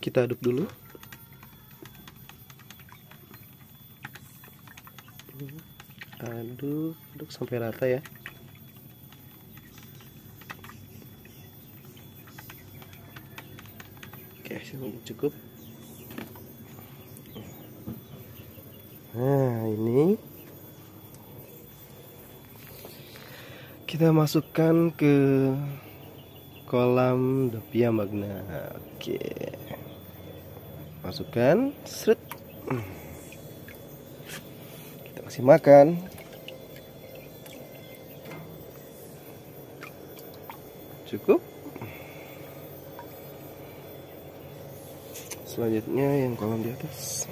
Kita aduk dulu. Aduk sampai rata ya. Oke, cukup. Nah, ini kita masukkan ke kolam Dophia magna. Oke, masukkan, seret. Kita kasih makan. Cukup. Selanjutnya yang kolam di atas.